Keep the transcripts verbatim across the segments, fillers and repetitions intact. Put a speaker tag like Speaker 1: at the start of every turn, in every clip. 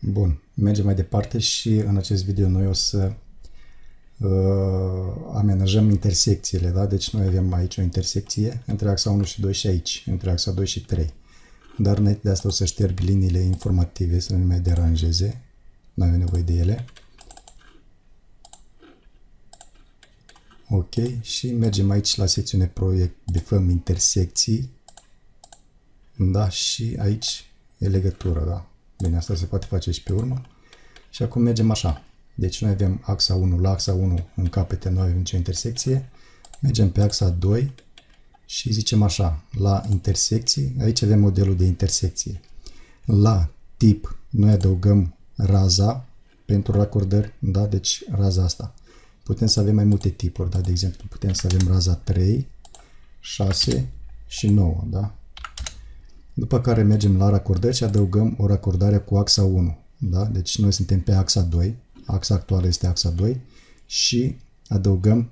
Speaker 1: Bun, mergem mai departe și în acest video noi o să uh, amenajăm intersecțiile, da? Deci noi avem aici o intersecție între axa unu și doi și aici, între axa doi și trei. Dar înainte de asta o să șterg liniile informative să nu ne mai deranjeze, nu avem nevoie de ele. Ok, și mergem aici la secțiune proiect, bifăm intersecții, da? Și aici e legătură, da? Bine, asta se poate face și pe urmă. Și acum mergem așa. Deci noi avem axa unu, la axa unu în capete nu avem nicio intersecție. Mergem pe axa doi și zicem așa, la intersecții, aici avem modelul de intersecție. La tip noi adăugăm raza pentru racordări, da? Deci raza asta. Putem să avem mai multe tipuri, da? De exemplu, putem să avem raza trei, șase și nouă, da? După care mergem la racordări și adăugăm o racordare cu axa unu. Da? Deci noi suntem pe axa doi, axa actuală este axa doi și adăugăm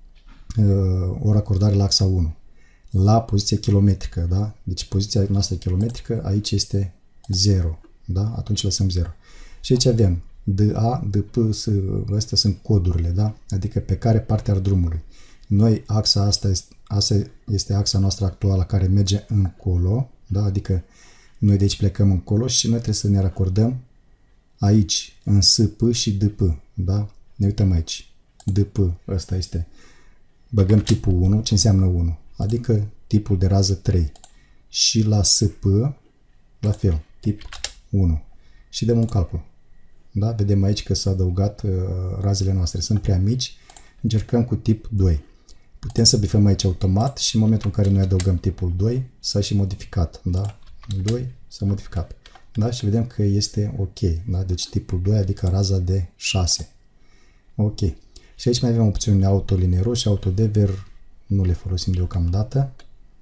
Speaker 1: uh, o racordare la axa unu. La poziție kilometrică, da? Deci poziția noastră kilometrică aici este zero, da? Atunci lăsăm zero. Și aici avem D A, D P, S, astea sunt codurile, da? Adică pe care parte al drumului. Noi axa asta este, asta este axa noastră actuală care merge încolo, da? Adică noi de aici plecăm încolo și noi trebuie să ne racordăm aici, în S P și D P, da? Ne uităm aici. D P, ăsta este. Băgăm tipul unu, ce înseamnă unu? Adică tipul de rază trei. Și la S P, la fel, tip unu. Și dăm un calcul. Da? Vedem aici că s-au adăugat uh, razele noastre. Sunt prea mici. Încercăm cu tip doi. Putem să bifăm aici automat și în momentul în care noi adăugăm tipul doi s-a și modificat. Da? doi s-a modificat. Da? Și vedem că este ok. Da? Deci tipul doi, adică raza de șase. Ok. Și aici mai avem opțiunile autolinear și autodever. Nu le folosim deocamdată.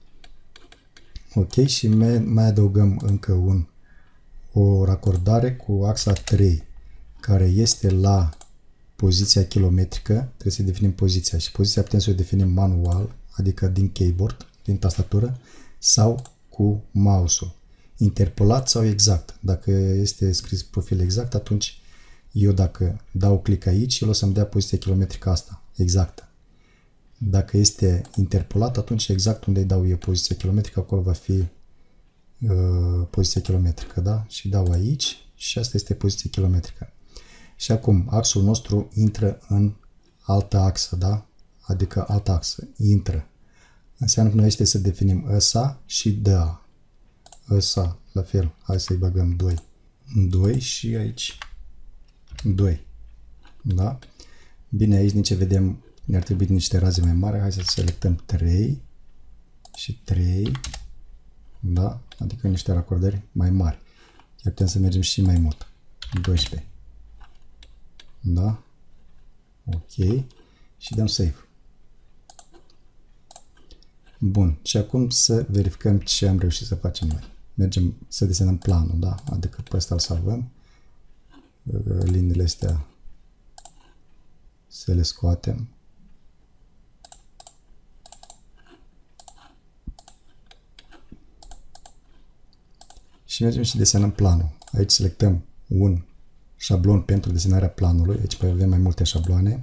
Speaker 1: Ok. Și mai adăugăm încă un, o racordare cu axa trei, care este la poziția kilometrică. Trebuie să definim poziția. Și poziția putem să o definim manual, adică din keyboard, din tastatură, sau cu mouse-ul. Interpolat sau exact. Dacă este scris profil exact, atunci eu dacă dau click aici, el o să-mi dea poziția kilometrică asta, exactă. Dacă este interpolat, atunci exact unde îi dau eu poziția kilometrică, acolo va fi uh, poziția kilometrică, da? Și dau aici și asta este poziția kilometrică. Și acum axul nostru intră în altă axă, da? Adică altă axă, intră. Înseamnă că noi este să definim ăsa și D A. Ăsa, la fel, hai să-i băgăm doi. doi și aici doi. Da? Bine, aici nici vedem, ne-ar trebui niște raze mai mari. Hai să selectăm trei și trei. Da? Adică niște racordări mai mari. Chiar putem să mergem și mai mult. doisprezece. Da? Ok. Și dăm save. Bun. Și acum să verificăm ce am reușit să facem noi. Mergem să desenăm planul, da? Adică pe ăsta îl salvăm. Liniile astea să le scoatem. Și mergem și desenăm planul. Aici selectăm un șablon pentru desenarea planului. Aici avem mai multe șabloane.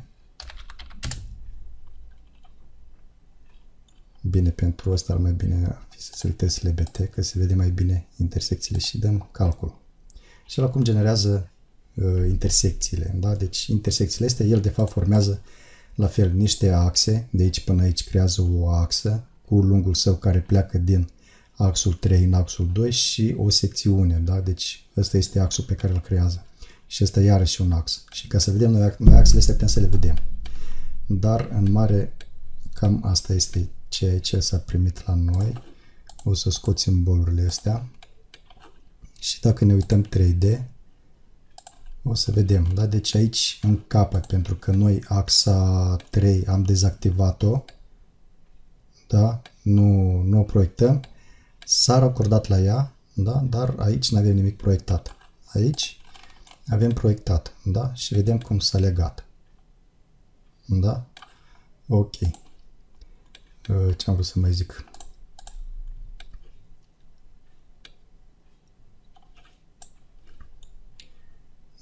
Speaker 1: Bine, pentru asta ar mai bine ar fi să selectez S L B T, că se vede mai bine intersecțiile și dăm calcul. Și acum generează uh, intersecțiile. Da? Deci intersecțiile astea, el de fapt formează la fel niște axe, de aici până aici creează o axă cu lungul său care pleacă din axul trei în axul doi și o secțiune. Da? Deci ăsta este axul pe care îl creează. Și ăsta iarăși un ax. Și ca să vedem noi, noi axele astea putem să le vedem. Dar în mare cam asta este ceea ce s-a primit la noi. O să scot simbolurile astea. Și dacă ne uităm trei D, o să vedem. Da? Deci aici în capăt, pentru că noi axa trei am dezactivat-o, da? Nu, nu o proiectăm, s-a racordat la ea, da? Dar aici nu avem nimic proiectat. Aici avem proiectat, da? Și vedem cum s-a legat. Da? Ok. Ce am vrut să mai zic?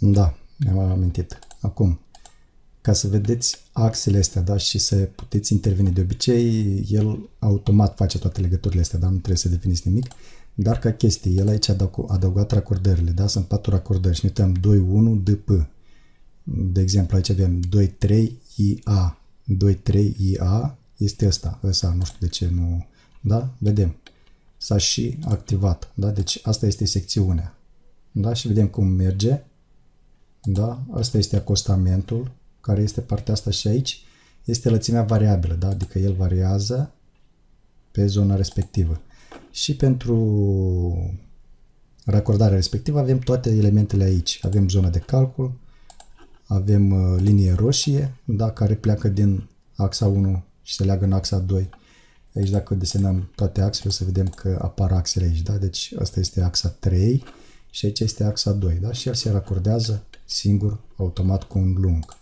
Speaker 1: Da, mi-am amintit. Acum, ca să vedeți axele astea, da, și să puteți interveni. De obicei, el automat face toate legăturile astea, da, nu trebuie să definiți nimic. Dar ca chestie, el aici a adăugat racordările, da, sunt patru racordări și ne uităm doi unu D P. De exemplu, aici avem doi trei I A. doi trei I A este ăsta, ăsta, nu știu de ce nu, da, vedem. S-a și activat, da, deci asta este secțiunea. Da, și vedem cum merge. Da, asta este acostamentul, care este partea asta și aici este lățimea variabilă, da, adică el variază pe zona respectivă. Și pentru racordarea respectivă avem toate elementele aici. Avem zona de calcul, avem uh, linie roșie, da, care pleacă din axa unu și se leagă în axa doi. Aici dacă desenăm toate axele, o să vedem că apar axele aici, da? Deci asta este axa trei și aici este axa doi, da? Și el se racordează singur, automat, cu un lung.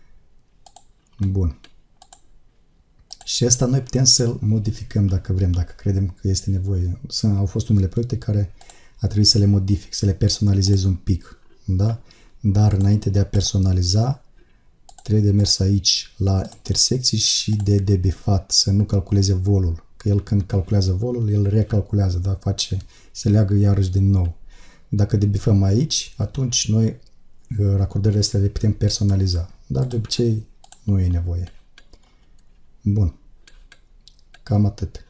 Speaker 1: Bun. Și asta noi putem să-l modificăm dacă vrem, dacă credem că este nevoie. Sunt, au fost unele proiecte care a trebuit să le modific, să le personalizez un pic, da? Dar înainte de a personaliza, trebuie de mers aici la intersecții și de debifat, să nu calculeze volul. Că el când calculează volul, el recalculează, da? Face, se leagă iarăși din nou. Dacă debifăm aici, atunci noi racordările astea le putem personaliza. Dar de obicei nu e nevoie. Bun. Cam atât.